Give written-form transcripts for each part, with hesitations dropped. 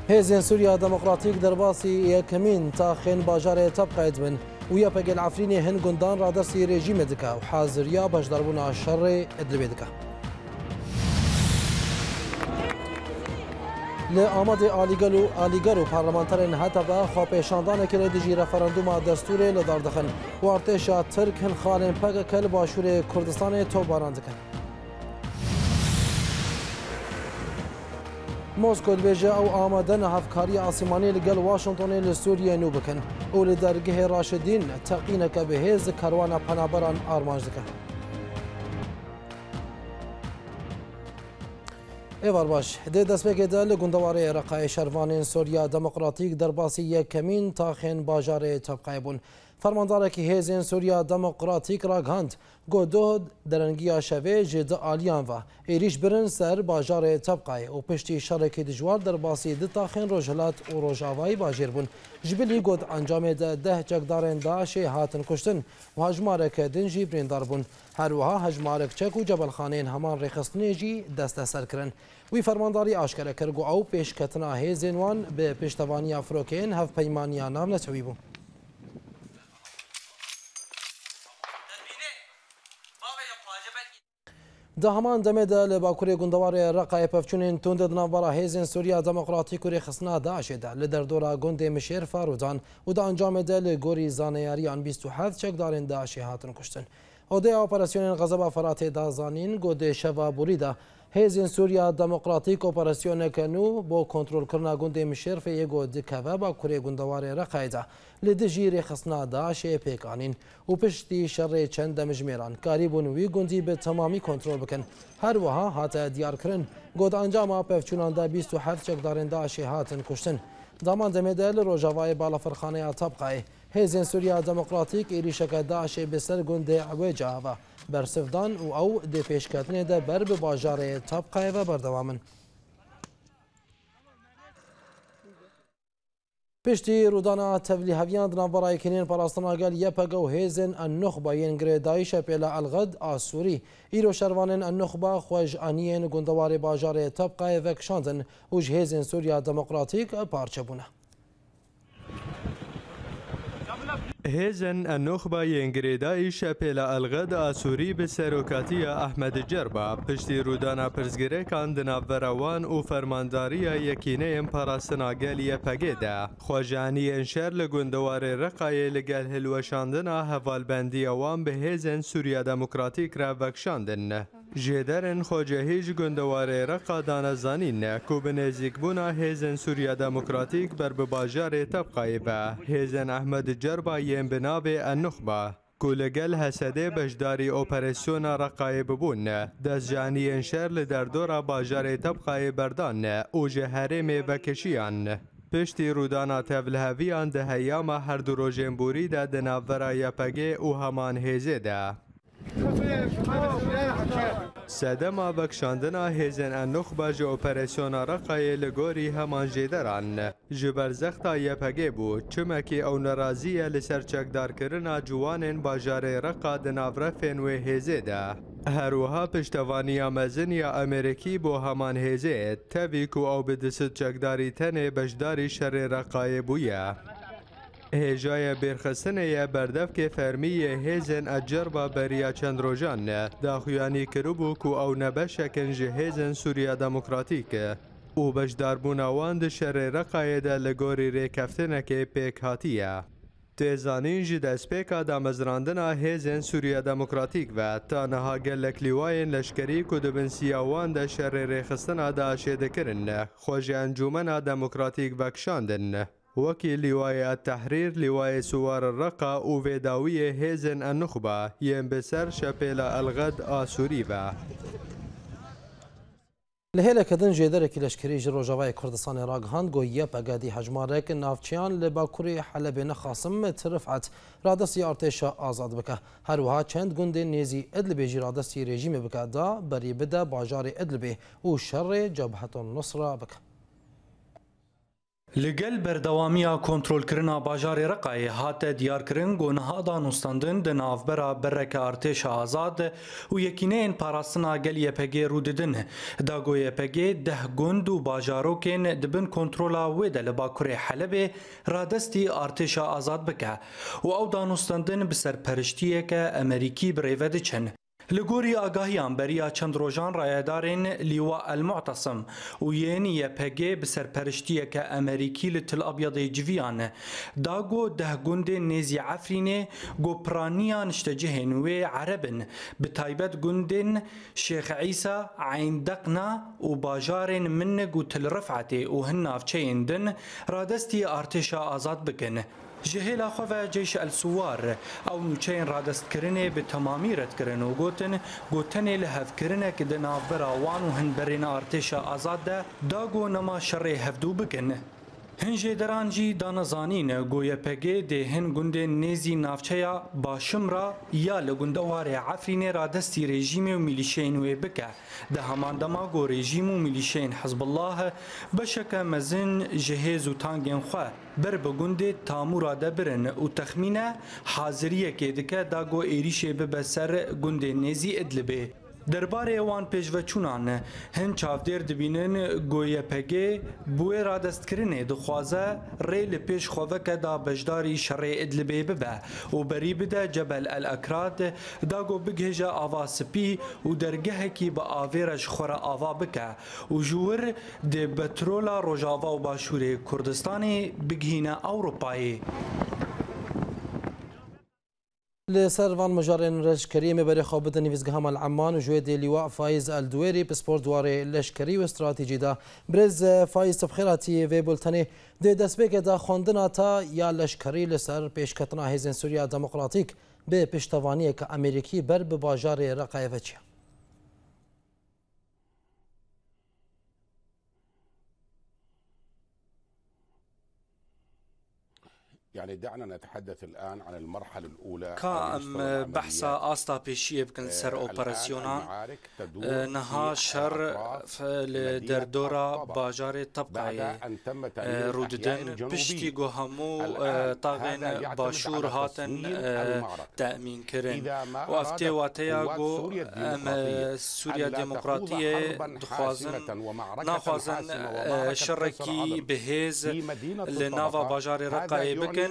هێزên Sûriya Demokratîk derbasî yekemîn taxên bajarê Tabqayê dibin û yepekên Efrînê hin gundan radestî rejîmê dike û haziriya beşdarbûna şerê Idlibê dike. Li Amadê alîger û parlamenterên HDP xwepêşandanekê li dijî referandûma destûrê li dar dixin û artêşa Tirk hin xalên PKK li başûrê Kurdistanê topbaran dikin. Moskov dibêje ew amade ne hevkariya asîmanî li gel Washingtonê li Sûriyê nû bikin û li dergehê Raşidîn teqîneke bihêz li kerwana penaberan armanc dike. Êvar baş, dê destpêkê de li gundewarê Reqayê şervanên Sûriya Demokratîk derbasî yekemîn taxên bajarê Tabqayê bûn. Fermandarekî hêzên Sûriya Demokratîk ragihand got doh derengiya şevê ji di aliyan ve êrîş birin ser bajarê Tabqayê û piştî şerekê dijwar derbasî di taxên Rojhilat û Rojavayî bajêr bûn. Ji bilî got encamê de 10 cekdarên Daişê hatin kuştin û hejmareke din jî birîndar bûn. Her wiha hejmarek çek û cebelxaneyên heman rêxistinê jî desteser kirin. Wî fermandarî aşkere kir got ew pêşketina hêzên wan bi pêştevaniya firokeyên hevpeymaniya nav netewî bû. Di heman demê de li Bakurê gundewarê Reqayê pevçûnên tund di navbera hêzên Sûriya Demokratîk û rêxistina Daişê de li derdora gundê Mişêr Farudan û di encamê de li gorî zaneyariyan 27 çekdarên Daişê hatin kuştin. Odeya operasyonên Xezeba Feratê da zanîn got dê şeva borî de hêzên Sûriya Demokratîk operasyoneke nû bo kontrolkirina gundê Mişêr yê got dikeve Bakurê gundewarê Reqayê de li dijî rêxistina Daişê pêkanîn û piştî şerê çend demijmêran karîbûn wî gundî bi temamî kontrol bikin. Her wiha hate diyarkirin got encama pevçûnan de 27 çekdarên Daişê hatin kuştin. Daman demê de li Rojavayê balafirxaneya Tabqayê hêzên Sûriya Demokratîk êrîşeke Daişê bi ser gundê Ewêca ve bersivdan û ew dê pêşketinê de ber bi bajarê Tabqayê ve berdewam in. Piştî rûdana tevlîheviyan di navbera yekînên parastina gel YPG û hêzên Ennuxba yên girê Daişê pêla Elged a Sûrî îro şervanên Ennuxba xwe ji aniyên gundewarê bajarê Tabqayê vekişandin û ji hêzên Sûriya Demokratîk parçe bûne. هێزن ئەنۆخبا یەنگرێدایی شەپێلە ئەلغەد ئاسووری بە سەرۆکاتیە ئەحمەد جەربا پشتی ڕوودانا پرزگرێکان دناڤەرەوان و فەرمانداریە یەکینەیەن پاراستناگەل یەپەگێدا خۆژانیەن شەر لە گوندەوارێ ڕقایە لەگەل هەلوەشاندنا هەڤالبەندیەوان بە هێزن سووریا دەموکراتیک را vekşandin. Jêderên xwecehî ji gundewarê Reqa danezanîn ku bi nêzîkbûna hêzên Sûriya Demokratîk ber bi bajarê Tabqayê ve hêzên Ehmed Cerba yên bi navê Ennuxba ku li gel Hesedê beşdarî operasyona Reqayê bibûn destcaniyên şer li derdora bajarê Tabqayê berdan û ji herêmê vekişiyan. Piştî rûdana tevliheviyan di heyama her du rojên borî de di navbera YPG û heman hêzê de. Sedema vekşandina hêzên Ennuxba ji operasyona Reqayê li gorî heman jêderan ji ber zexta YPG bû çimekî ew nerazî ye li ser çekdarkirina ciwanên bajarê Reqa di navrefên wê hêzê de. Her wiha piştevaniya mezin ya Amerîkî bo heman hêzê tevî ku ew bi disit çekdarî tenê beşdarî şerê Reqayê bûye. Hêjaya bêrxistinê ye berdevkê fermiyê hêzên Cerba beriya çend rojan daxuyanî kiribû ku ew nebeşekin ji hêzên Sûriya Demokratîk û beşdarbûna wan di şerê Reqayê de li gorî rêkeftinekê pêk hatiye. Têzanîn ji destpêka damezrandina hêzên Sûriya Demokratîk ve ta niha gelek lîwayên leşkerî ku dibin siya wan de şerê rêxistina Daişê dikirin xwe ji Encûmena Demokratîk vekişandin. وەکی لیوایە التەحریر لیوایە سووار ڕقا و vêdawiyê hêzên Ennuxba yên bi ser şepêla Elged a Sûrî ve. Li hêleke din jêderekî leşkerî ji Rojavayê Kurdistanê ragihand got YPG dî hejmarek navçeyan li Bakurê Helebê nexasim Tirifet radestî artêşa azad bike. Her wiha çend gundên nêzî Idlibê jî radestî rejîmê bike da berî bide bajarê Idlibê û şerê Cebheton Nusra bike. لگل بردوامیا کنترل کرنا باجار رقای هات دیار کرن گونه دانستاندن د نافبرا برک ارتش آزاد و یکینه این پاراستنا گل یپگی رو ددن دا گو یپگی ده گند و باجارو کن دبن کنترولا و دل باکوری حلب رادستی ارتش آزاد بکه و او دانستاندن بسر پرشتیه که امریکی بریود چن لگوری آگاهیان بریا چند روژان رایدارین لیوا المعتصم و یعنی یپگی بسر پرشتیه که امریکی لتل ابیض جویان داگو ده گند نیزی عفرینه گو پرانیان اشتجهن و عربن بتایبت گندن شیخ عیسی عین دقنا و باجارن من گو تل رفعته و هنافچه دن رادستی ارتش آزاد بکن جهیل خواه جیش السوار او نوچین رادست کرنه به تمامی رد کرن و گوتن لحف کرنه که ده نافبرا وانو هن برین ارتش آزاد ده داگو نما شر هفدو بکن. هنجه درانجی دانزانین گویا پگه ده هن گنده نیزی نافچه باشم را یا لگندوار عفرین را دستی رژیم و میلیشین و بکه ده همان دما گو رژیم و میلیشین حزب الله بشک مزن جهیز و تانگین خواه بر بگنده تامورا ده برن و تخمینه حاضریه که دکه دا گو ایریشه ببسر گنده نیزی ادلبه درباره وان پیشوچونان هن چاودیر دبینن گویا پگه بوی را دست کرنه دخوازه ریل پیش خواه که دا بجداری شرع ادلبه ببه و بری بده جبل الاکراد دا گو بگهجه آوا سپی و درگه کی با آویرش خور آوا بکه و جور ده بترولا روژاوا و باشور کردستان بگهینه اوروپایی لسر وان مجارين لشكري مباري خوابد نيفزقهم العمان وجويد لواء فايز الدويري بسبورت دواري لشكري واستراتيجي دا برز فايز تبخيراتي في بولتاني دي دسبيك دا خوندنا تا يا لشكري لسر بيشكتنا هيزن سوريا ديمقراطيك بپشتوانية كأمريكي بر بباجار رقايفتشي يعني دعنا نتحدث الآن عن المرحلة الأولى كام بحثا آستا بيشيه بكن سر أوبراسيونا نها شر لدردورا باجار طبقعي روددن بشتي گو همو طاغن باشور هاتن تأمين كرن وافته واتيا گو سوريا ديمقراطية دخوازن ناخوازن شركي بهيز لنافا باجار رقاي بكن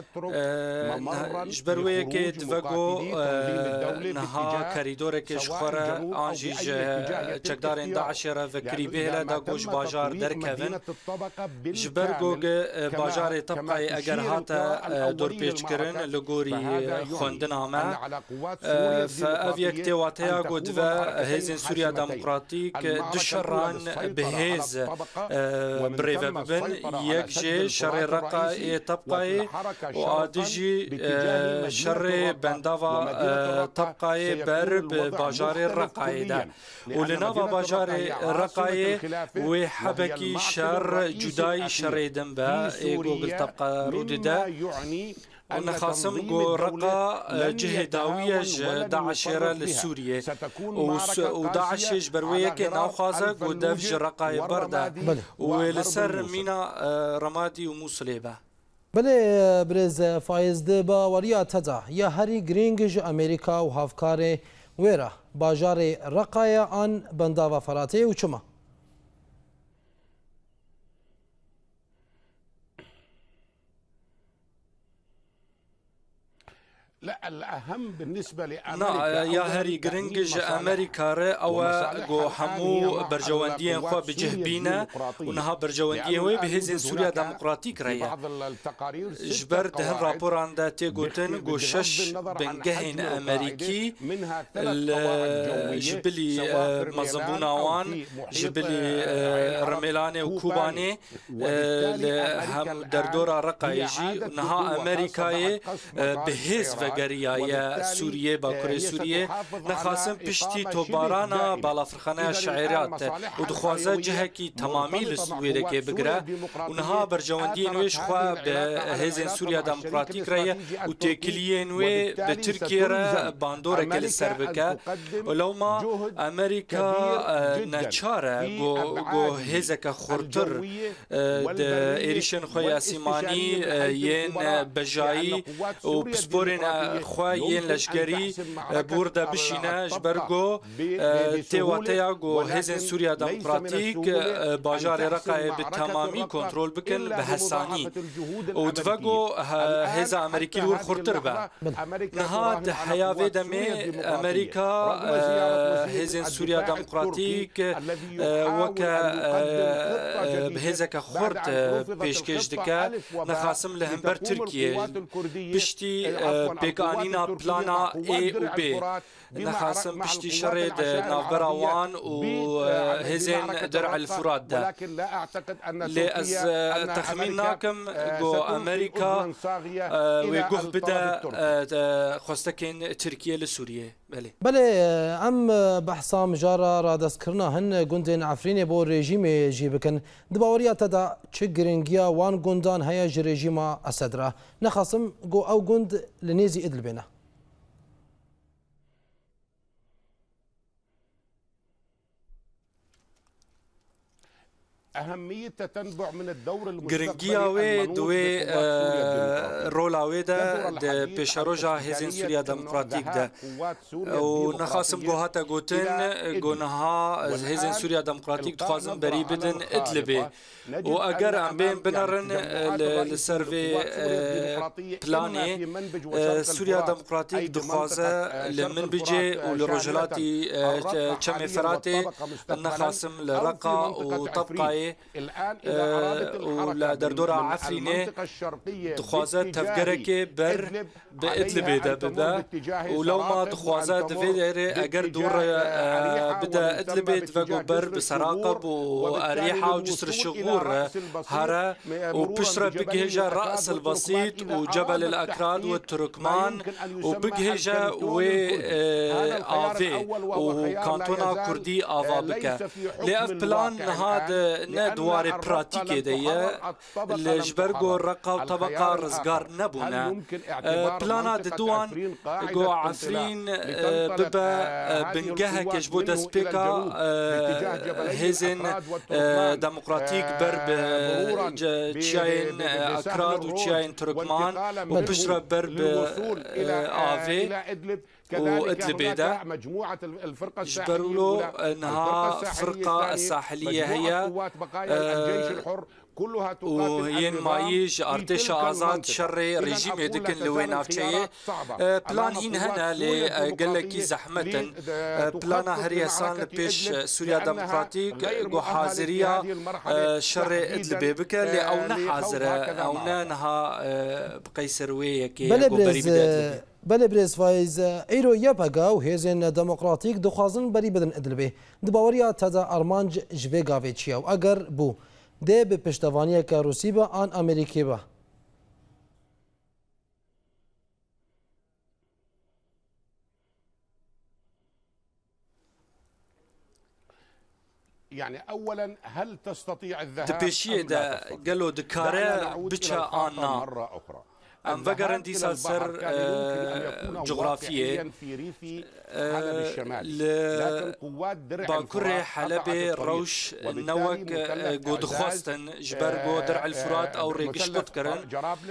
جبروی که دوگو نها کریدور که شخوره آنجیج چکدارین داعش را وکری بهلا دا گوش باجار درکوین جبرگو باجار طبقه اگر هاتا دور پیچ کرن لگوری خوندن آمه فاو یک تیواتیا گو دو هیزن سوریا دموکراتیک دشران بهیز بریو ببن یک جه شر رقا طبقه و آدیجی شر بنداوا طبقه بر باجار رقای ده و لناوا باجار رقای و حبکی شر جدای شر دم با گوگل طبقه رود ده ونخاصم جو رقا جهداوية داعشيرة لسوريا وداعش جبروية كناخوازة جو دفج رقا بردا ولسر مينا رمادي وموصليبة بله برز فايز ده باوريا تدا يا هاري جرينج امريكا وهافكاري ويرا باجار رقايا عن بنداوا فراتي وشما لا الأهم بالنسبة لأمريكا يا هاري جرينج أمريكا أو جو حمو برجوانديين خو بجهبينا ونها برجوانديين وي بهزن سوريا ديمقراطيك ريا جبر دهن رابور عند تيغوتن جو شش بنجهن أمريكي جبلي مزبونا وان جبلي رميلاني وكوباني هم دردورا رقايجي ونها أمريكاي بهز گریای سوریه باکوری سوریه نخاسم پشتی توبارانا بالافرخانه شعیرات و دخوازه جهکی تمامی لسویده که بگره اونها برجواندی نویش خواه به هزین سوریا دموکراتیک رایه و تکلیه نوی به ترکیه را باندوره که لسر بکه ولو ما امریکا نچاره گو هزک خورتر ده ایریشن خوی اسیمانی ین بجایی و پسپورین خواه ین لشگری بورده بشینه جبرگو تیواتیا گو هزین سوریا دموکراتیک باجار رقای به تمامی کنترول بکن به حسانی و دوگو هزا امریکی لور خورتر به نهاد حیاوی دمی امریکا هزین سوریا دموکراتیک وکا به هزا که خورد پیشکش دکه نخاسم لهمبر ترکیه پشتی پیکانینا پلانا ای و بی نخاسم پشتی شرد نافبراوان و هزین درع الفرات ده لی از تخمین ناکم گو امریکا و گوه بده خواستکین ترکیه لسوریه بله ام بحثا مجارا را دست کرنا هن گندین عفرین بو رژیم جی بکن دباوریا تدا چه گرنگیا وان گندان هیا جی رژیم اسد را نخاسم گو او گند لنیزی ادل بینه أهمية تتنبع من الدور المستقبلي دوي رولاوي ده بيشاروجا هزين سوريا ديمقراطيك ده ونخاسم جوهاتا جوتن جونها هزين سوريا ديمقراطيك تخازم بري بدن ادلبي واجر عم بين بنرن السيرفي بلاني سوريا ديمقراطيك دخازه لمن بيجي ولرجلاتي كم فراتي نخاسم لرقا وطبقه ولا دردورة عفرينة تخوازات تفكرك بر بإدلبي ده بدا ولو ما تخوازات فيدر أجر دور بدا إدلبي تفقو بر بسراقب وأريحة وجسر الشغور هرا وبشرة بجهجة رأس البسيط وجبل الأكراد والتركمان وبجهجة وآفي وكانتونا كردي آفا بكا لأف بلان هذا ندوار براتيكي ديه الجبرجو الرقا وطبقة رزقار نبونا بلانا دوان جو عفرين ببا بنجها كجبو دسبيكا هزن ديمقراطيك برب تشاين أكراد وتشاين تركمان وبشرة برب آفي وإدلبي ده جبرولو انها فرقة الساحلية هي وين مايج ارتش آزاد شري ريجيم دكن لوين افشيه بلان هين هنا اللي قال لك زحمة بلانا هريسان بيش سوريا ديمقراطيك جو حاضرية شري ادلبي بك اللي او حاضرة او نها بقيسر ويك بله برز فایز ایرو یپگا و هزین دموکراتیک دخوازن بری بدن ادلبه دباوریا تدا ارمانج جوه گاوه چیا و اگر بو ده به پشتوانی که روسی با آن امریکی با يعني اولا هل تستطيع الذهاب تبشي ده قالوا دكاره بتشا آنا مرة أخرى ام فقرن دي سر جغرافية باكوري حلبي روش نوك قود خواستن جبرجو درع الفرات او ريكش بوتكرن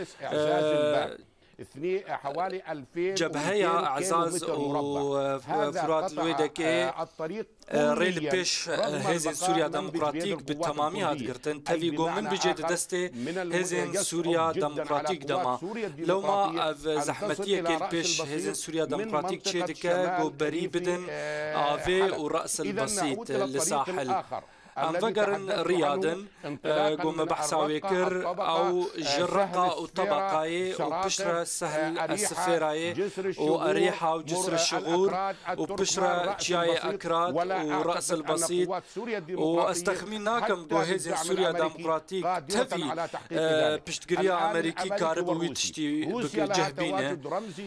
حوالي 2000 جبهية اعزاز وفرات الويدكي ريل بيش هزين سوريا ديمقراطيك بالتمامي هاد قرتن تفيقو من بجد دستي هزين سوريا ديمقراطيك دما لو ما زحمتية كيل بيش هزين سوريا ديمقراطيك تشيدكا قو بري بدن آفي ورأس البسيط لساحل انفجرن رياضن قوم بحساويكر او جرقة وطبقاي وبشرة سهل السفيراي واريحة وجسر الشغور وبشرة تشاي اكراد ورأس البسيط واستخميناكم جوهيزن سوريا ديمقراطيك تفي بشتقريا امريكي كارب ويتشتي جهبينه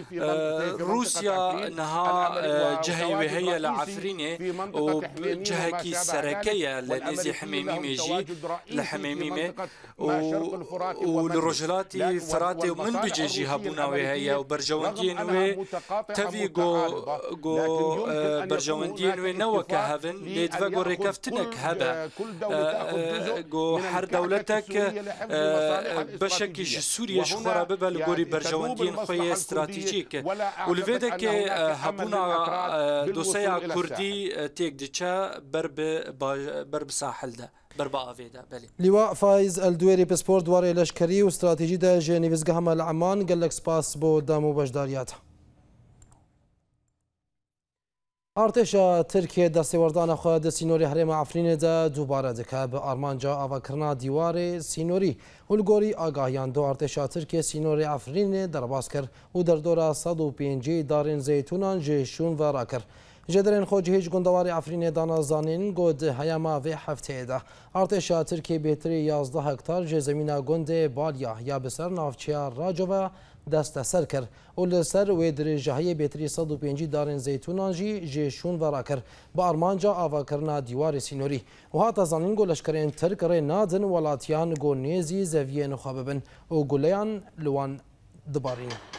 روسيا نها جهي وهي لعفرينه وجهكي السركية لنزي حميمي ميجي لحميمي والرجلاتي فراتي ومن بيجي هابونا وهي وبرجوندين و تفي جو برجوندين و نوك هافن ليدفا جو ريكافتنك هبا جو حر دولتك بشكي سوريا شخورا ببا لغوري برجوندين خوية استراتيجيك ولفيدك هابونا دوسيا كردي تيك ديشا برب ساحل ده بربا افيدا بلي لواء فايز الدويري بسبورت دواري لشكري واستراتيجي ده جيني فيزقهما العمان قال لك سباس بو دامو بجدارياتها ارتشا تركيا دستي وردان خود سينوري هرم عفرين دا دوباره دكه به ارمانجا آواکرنا دیوار سينوري والگوری آگاهیان دو ارتشا ترکیه سينوري عفرين درباس کر و در دورا 105 دارن زيتونان جيشون و راکر جدرن خو جهیج گندواری عفرین دانا زانین گود هیاما و هفته ده ارتشا ترکیه بهتری 11 هکتار ج زمینه گند بالیا یا بسر نافچیا راجو دست سر کر و لسر و درجه بهتری 105 دارن زیتونان جی جشون و راکر با ارمانجا آواکرنا دیوار سینوری و هاتا زانین گو لشکرین ترک ری نادن ولاتیان گو نیزی زویه نخواببن و گولیان لوان دبارین